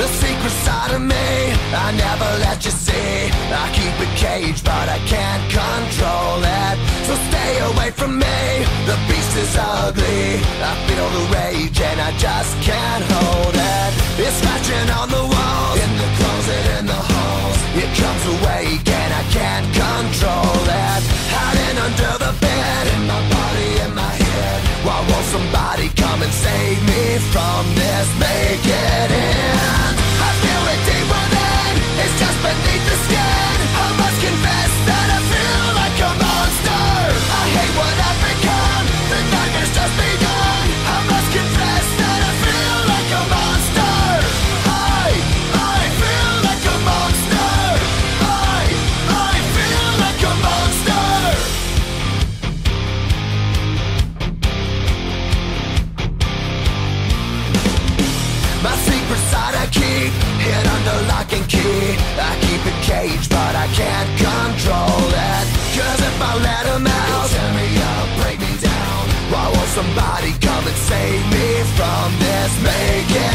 The secret side of me I never let you see. I keep it caged but I can't control it. So stay away from me, the beast is ugly. I feel the rage and I just can't hold it. It's scratching on the walls, in the closet, in the halls. It comes awake and I can't control it. Hiding under the bed, in my body, in my head. Why won't somebody come and save me from this? Make it end. I feel it deep within, it's just beneath the skin. I must confess that I feel like a monster. I hate what I've become, the nightmare's just begun. I must confess that I feel like a monster. I feel like a monster. I feel like a monster. My secret side I keep hid under lock and key. I keep it caged but I can't control it. Cause if I let him out, he'll tear me up, break me down. Why won't somebody come and save me from this? Make it